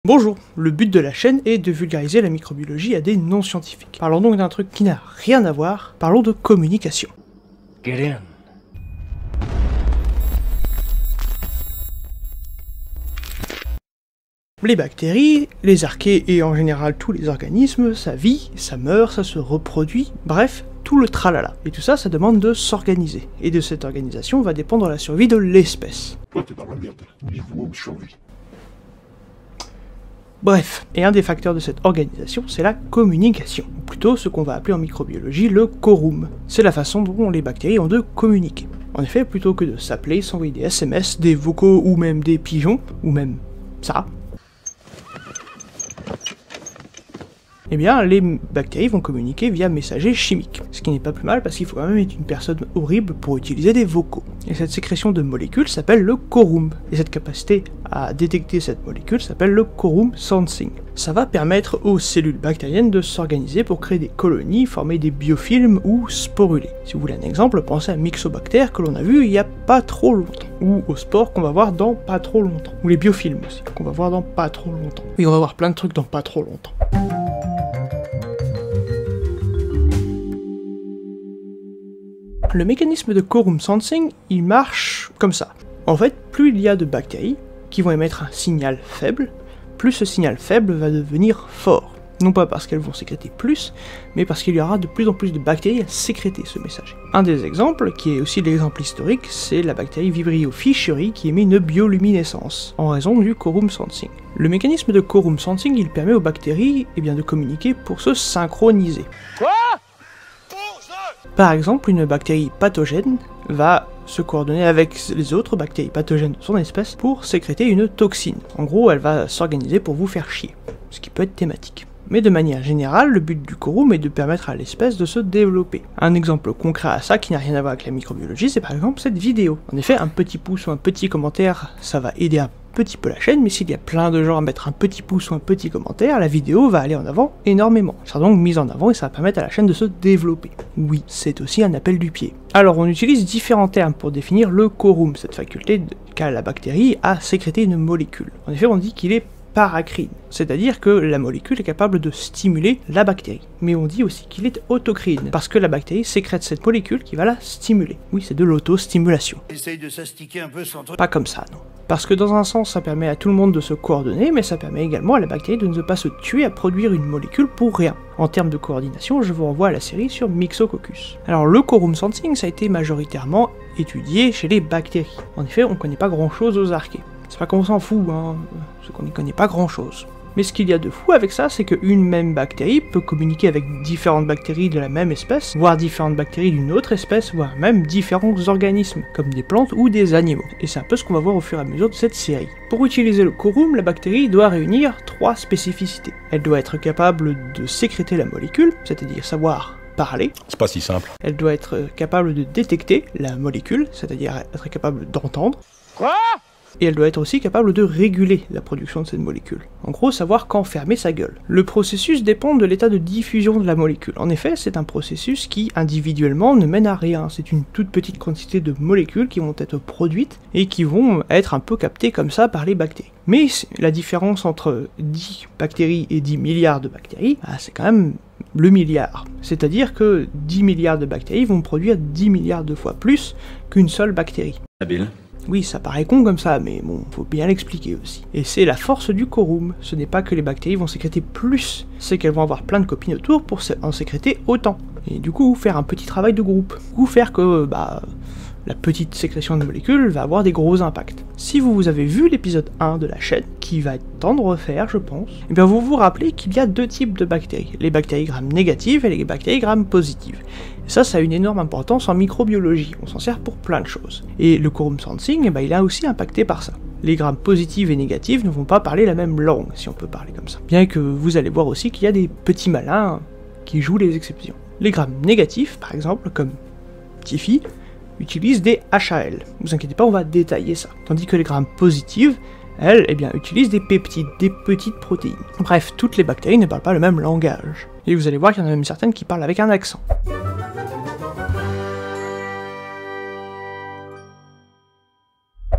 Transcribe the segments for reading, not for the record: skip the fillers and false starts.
Bonjour, le but de la chaîne est de vulgariser la microbiologie à des non-scientifiques. Parlons donc d'un truc qui n'a rien à voir, parlons de communication. Get in. Les bactéries, les archées et en général tous les organismes, ça vit, ça meurt, ça se reproduit, bref, tout le tralala. Et tout ça, ça demande de s'organiser. Et de cette organisation va dépendre la survie de l'espèce. Toi t'es dans la merde, niveau survie. Bref, et un des facteurs de cette organisation, c'est la communication, ou plutôt ce qu'on va appeler en microbiologie le quorum. C'est la façon dont les bactéries ont de communiquer. En effet, plutôt que de s'appeler, s'envoyer des SMS, des vocaux ou même des pigeons, ou même ça, eh bien, les bactéries vont communiquer via messagers chimiques. Ce qui n'est pas plus mal parce qu'il faut quand même être une personne horrible pour utiliser des vocaux. Et cette sécrétion de molécules s'appelle le quorum. Et cette capacité à détecter cette molécule s'appelle le quorum sensing. Ça va permettre aux cellules bactériennes de s'organiser pour créer des colonies, former des biofilms ou sporuler. Si vous voulez un exemple, pensez à Myxobacter que l'on a vu il y a pas trop longtemps. Ou aux spores qu'on va voir dans pas trop longtemps. Ou les biofilms aussi, qu'on va voir dans pas trop longtemps. Oui, on va voir plein de trucs dans pas trop longtemps. Le mécanisme de quorum sensing, il marche comme ça. En fait, plus il y a de bactéries qui vont émettre un signal faible, plus ce signal faible va devenir fort. Non pas parce qu'elles vont sécréter plus, mais parce qu'il y aura de plus en plus de bactéries à sécréter ce message. Un des exemples, qui est aussi l'exemple historique, c'est la bactérie Vibrio fischeri qui émet une bioluminescence, en raison du quorum sensing. Le mécanisme de quorum sensing, il permet aux bactéries de communiquer pour se synchroniser. Par exemple, une bactérie pathogène va se coordonner avec les autres bactéries pathogènes de son espèce pour sécréter une toxine. En gros, elle va s'organiser pour vous faire chier, ce qui peut être thématique. Mais de manière générale, le but du quorum est de permettre à l'espèce de se développer. Un exemple concret à ça, qui n'a rien à voir avec la microbiologie, c'est par exemple cette vidéo. En effet, un petit pouce ou un petit commentaire, ça va aider un petit peu la chaîne, mais s'il y a plein de gens à mettre un petit pouce ou un petit commentaire, la vidéo va aller en avant énormément. Elle sera donc mise en avant et ça va permettre à la chaîne de se développer. Oui, c'est aussi un appel du pied. Alors on utilise différents termes pour définir le quorum, cette faculté qu'a la bactérie à sécréter une molécule. En effet, on dit qu'il est paracrine, c'est-à-dire que la molécule est capable de stimuler la bactérie. Mais on dit aussi qu'il est autocrine, parce que la bactérie sécrète cette molécule qui va la stimuler. Oui, c'est de l'autostimulation. Essaye de s'astiquer un peu sans toi. Pas comme ça, non. Parce que dans un sens, ça permet à tout le monde de se coordonner, mais ça permet également à la bactérie de ne pas se tuer à produire une molécule pour rien. En termes de coordination, je vous renvoie à la série sur Myxococcus. Alors le quorum sensing, ça a été majoritairement étudié chez les bactéries. En effet, on connaît pas grand-chose aux archées. C'est pas qu'on s'en fout, hein, c'est qu'on n'y connaît pas grand-chose. Mais ce qu'il y a de fou avec ça, c'est qu'une même bactérie peut communiquer avec différentes bactéries de la même espèce, voire différentes bactéries d'une autre espèce, voire même différents organismes, comme des plantes ou des animaux. Et c'est un peu ce qu'on va voir au fur et à mesure de cette série. Pour utiliser le quorum, la bactérie doit réunir 3 spécificités. Elle doit être capable de sécréter la molécule, c'est-à-dire savoir parler. C'est pas si simple. Elle doit être capable de détecter la molécule, c'est-à-dire être capable d'entendre. Quoi ? Et elle doit être aussi capable de réguler la production de cette molécule. En gros, savoir quand fermer sa gueule. Le processus dépend de l'état de diffusion de la molécule. En effet, c'est un processus qui, individuellement, ne mène à rien. C'est une toute petite quantité de molécules qui vont être produites et qui vont être un peu captées comme ça par les bactéries. Mais la différence entre 10 bactéries et 10 milliards de bactéries, c'est quand même le milliard. C'est-à-dire que 10 milliards de bactéries vont produire 10 milliards de fois plus qu'une seule bactérie. Habile. Oui, ça paraît con comme ça, mais bon, faut bien l'expliquer aussi. Et c'est la force du quorum. Ce n'est pas que les bactéries vont sécréter plus, c'est qu'elles vont avoir plein de copines autour pour en sécréter autant. Et du coup, faire un petit travail de groupe. Ou faire que, la petite sécrétion de molécules va avoir des gros impacts. Si vous avez vu l'épisode 1 de la chaîne, qui va être temps de refaire, je pense, et bien vous vous rappelez qu'il y a 2 types de bactéries, les bactéries Gram négatives et les bactéries Gram positives. Et ça a une énorme importance en microbiologie, on s'en sert pour plein de choses. Et le quorum sensing, il est aussi impacté par ça. Les grammes positives et négatives ne vont pas parler la même langue, si on peut parler comme ça. Bien que vous allez voir aussi qu'il y a des petits malins qui jouent les exceptions. Les grammes négatifs, par exemple, comme Tiffy, utilisent des HAL. Ne vous inquiétez pas, on va détailler ça. Tandis que les grammes positives, elles, utilisent des peptides, des petites protéines. Bref, toutes les bactéries ne parlent pas le même langage. Et vous allez voir qu'il y en a même certaines qui parlent avec un accent.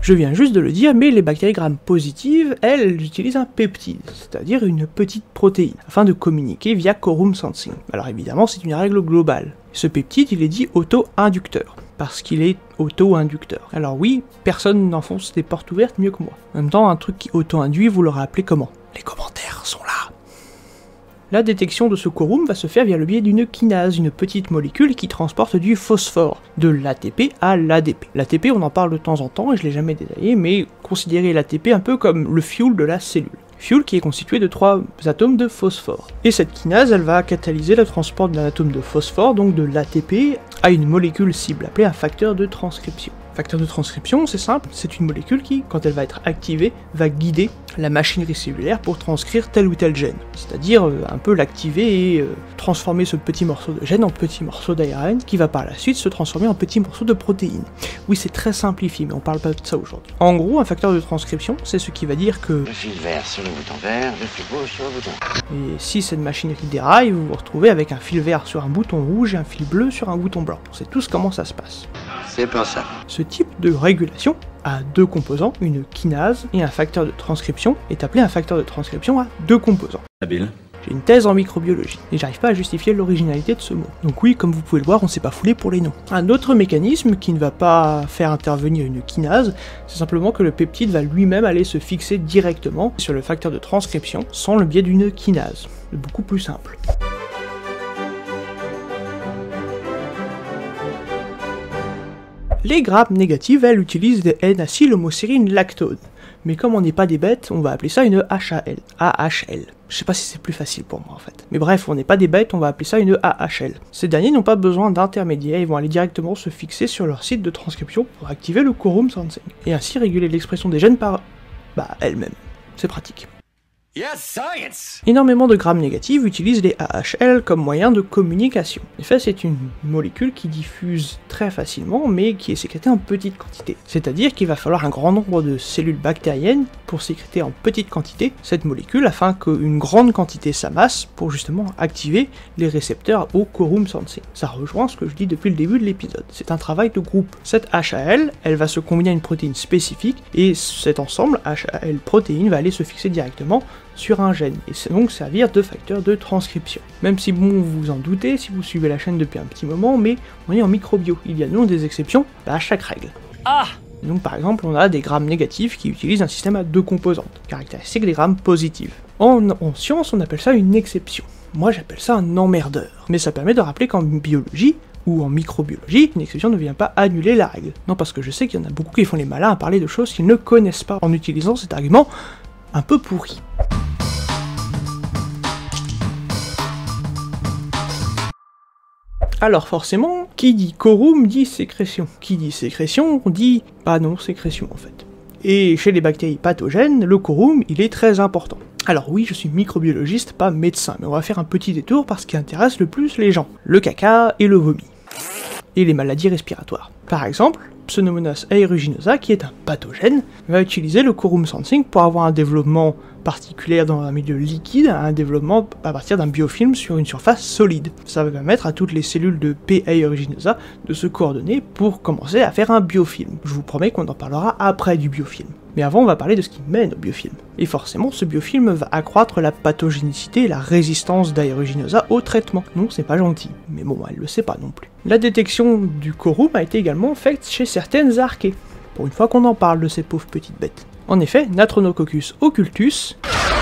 Je viens juste de le dire, mais les bactéries Gram positives, elles utilisent un peptide, c'est-à-dire une petite protéine, afin de communiquer via quorum sensing. Alors évidemment, c'est une règle globale. Ce peptide, il est dit auto-inducteur, parce qu'il est auto-inducteur. Alors oui, personne n'enfonce des portes ouvertes mieux que moi. En même temps, un truc qui auto-induit, vous l'aurez appelé comment? Les commentaires sont là. La détection de ce quorum va se faire via le biais d'une kinase, une petite molécule qui transporte du phosphore, de l'ATP à l'ADP. L'ATP, on en parle de temps en temps, et je l'ai jamais détaillé, mais considérez l'ATP un peu comme le fuel de la cellule. Fuel qui est constitué de 3 atomes de phosphore. Et cette kinase, elle va catalyser le transport d'un atome de phosphore, donc de l'ATP, à une molécule cible, appelée un facteur de transcription. Facteur de transcription, c'est simple, c'est une molécule qui, quand elle va être activée, va guider la machinerie cellulaire pour transcrire tel ou tel gène. C'est-à-dire un peu l'activer et transformer ce petit morceau de gène en petit morceau d'ARN qui va par la suite se transformer en petit morceau de protéines. Oui, c'est très simplifié, mais on parle pas de ça aujourd'hui. En gros, un facteur de transcription, c'est ce qui va dire que le fil vert sur le bouton vert, le fil rouge sur le bouton. Et si cette machinerie déraille, vous vous retrouvez avec un fil vert sur un bouton rouge et un fil bleu sur un bouton blanc. On sait tous comment ça se passe. C'est pas ça. Ce type de régulation a deux composants, une kinase et un facteur de transcription, est appelé un facteur de transcription à deux composants. Habile. J'ai une thèse en microbiologie, et j'arrive pas à justifier l'originalité de ce mot. Donc oui, comme vous pouvez le voir, on s'est pas foulé pour les noms. Un autre mécanisme qui ne va pas faire intervenir une kinase, c'est simplement que le peptide va lui-même aller se fixer directement sur le facteur de transcription, sans le biais d'une kinase. C'est beaucoup plus simple. Les Gram négatives, elles, utilisent des N-acylhomocérine lactone. Mais comme on n'est pas des bêtes, on va appeler ça une HAL. AHL. Je sais pas si c'est plus facile pour moi en fait. Mais bref, on n'est pas des bêtes, on va appeler ça une AHL. Ces derniers n'ont pas besoin d'intermédiaire, ils vont aller directement se fixer sur leur site de transcription pour activer le quorum sensing. Et ainsi réguler l'expression des gènes par... elles-mêmes. C'est pratique. Yes, science! Énormément de Gram négatives utilisent les AHL comme moyen de communication. En effet, c'est une molécule qui diffuse très facilement, mais qui est sécrétée en petite quantité. C'est-à-dire qu'il va falloir un grand nombre de cellules bactériennes pour sécréter en petite quantité cette molécule, afin qu'une grande quantité s'amasse pour justement activer les récepteurs au quorum sensing. Ça rejoint ce que je dis depuis le début de l'épisode. C'est un travail de groupe. Cette HAL, elle va se combiner à une protéine spécifique, et cet ensemble, HAL-protéine, va aller se fixer directement sur un gène, et c'est donc servir de facteur de transcription. Même si bon, vous vous en doutez, si vous suivez la chaîne depuis un petit moment, mais on est en microbio, il y a non des exceptions à chaque règle. Ah! Donc par exemple, on a des Gram négatifs qui utilisent un système à deux composantes, caractéristique des Gram positives. En science, on appelle ça une exception. Moi j'appelle ça un emmerdeur, mais ça permet de rappeler qu'en biologie, ou en microbiologie, une exception ne vient pas annuler la règle. Non, parce que je sais qu'il y en a beaucoup qui font les malins à parler de choses qu'ils ne connaissent pas en utilisant cet argument un peu pourri. Alors forcément, qui dit quorum dit sécrétion. Qui dit sécrétion dit non sécrétion en fait. Et chez les bactéries pathogènes, le quorum il est très important. Alors oui, je suis microbiologiste, pas médecin, mais on va faire un petit détour par ce qui intéresse le plus les gens. Le caca et le vomi. Et les maladies respiratoires. Par exemple, Pseudomonas aeruginosa, qui est un pathogène, va utiliser le quorum sensing pour avoir un développement particulier dans un milieu liquide, un développement à partir d'un biofilm sur une surface solide. Ça va permettre à toutes les cellules de P. aeruginosa de se coordonner pour commencer à faire un biofilm. Je vous promets qu'on en parlera après du biofilm. Mais avant, on va parler de ce qui mène au biofilm. Et forcément, ce biofilm va accroître la pathogénicité et la résistance d'Aeruginosa au traitement. Non, c'est pas gentil. Mais bon, elle le sait pas non plus. La détection du quorum a été également faite chez certaines archées. Pour une fois qu'on en parle de ces pauvres petites bêtes. En effet, Natronococcus occultus,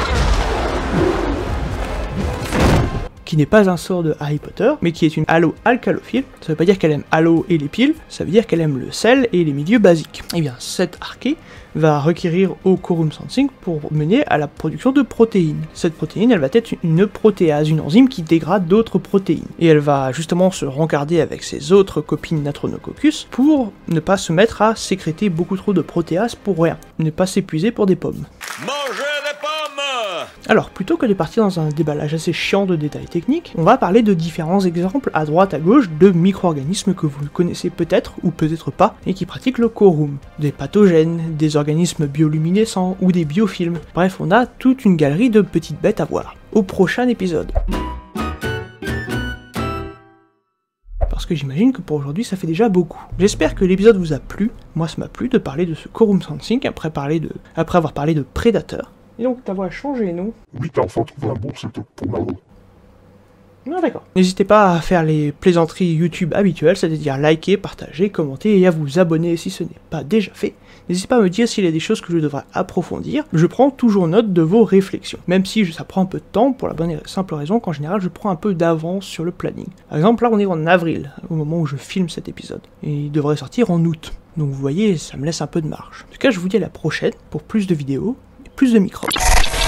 qui n'est pas un sort de Harry Potter, mais qui est une halo-alcalophile. Ça veut pas dire qu'elle aime halo et les piles, ça veut dire qu'elle aime le sel et les milieux basiques. Et bien, cette archée va requérir au quorum sensing pour mener à la production de protéines. Cette protéine, elle va être une protéase, une enzyme qui dégrade d'autres protéines. Et elle va justement se rencarder avec ses autres copines Natronococcus pour ne pas se mettre à sécréter beaucoup trop de protéases pour rien, ne pas s'épuiser pour des pommes. Mangez des pommes! Alors, plutôt que de partir dans un déballage assez chiant de détails techniques, on va parler de différents exemples à droite à gauche de micro-organismes que vous connaissez peut-être ou peut-être pas et qui pratiquent le quorum. Des pathogènes, des organismes bioluminescents ou des biofilms. Bref, on a toute une galerie de petites bêtes à voir. Au prochain épisode. parce que j'imagine que pour aujourd'hui ça fait déjà beaucoup. J'espère que l'épisode vous a plu, moi ça m'a plu de parler de ce Quorum Sensing après avoir parlé de Predator. Et donc ta voix a changé, non? Oui, t'as enfin trouvé un bon setup pour ma voix. Ah d'accord. N'hésitez pas à faire les plaisanteries YouTube habituelles, c'est-à-dire liker, partager, commenter et à vous abonner si ce n'est pas déjà fait. N'hésitez pas à me dire s'il y a des choses que je devrais approfondir. Je prends toujours note de vos réflexions, même si ça prend un peu de temps pour la bonne et simple raison qu'en général je prends un peu d'avance sur le planning. Par exemple là on est en avril, au moment où je filme cet épisode, et il devrait sortir en août. Donc vous voyez, ça me laisse un peu de marge. En tout cas je vous dis à la prochaine pour plus de vidéos et plus de microbes.